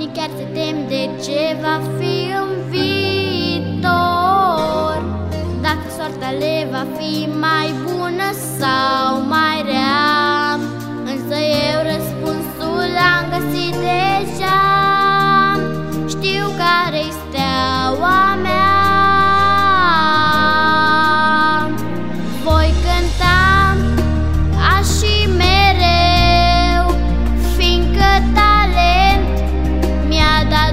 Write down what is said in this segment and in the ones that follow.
Unii chiar se tem de ce va fi în viitor, dacă soarta le va fi mai bună sau mai rea. Însă eu răspunsul l-am găsit deja. Știu care-i steaua mea. Voi cânta azi și mereu, fiindcă talent mi-a dat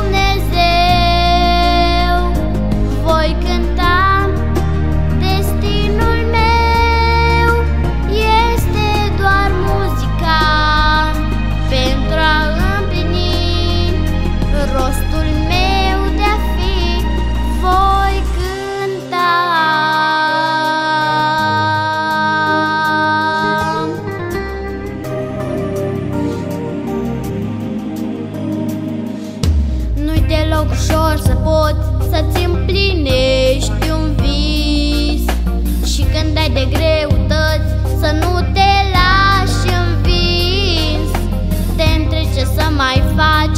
Dumnezeu. Voi cânta, destinul meu este doar muzica, pentru a împlini rostul meu de a fi. Voi cânta. Nu-i deloc ușor să poți să-ți împlinești un vis, și când ai de greutăți să nu te lași învins. Te întrebi ce să mai faci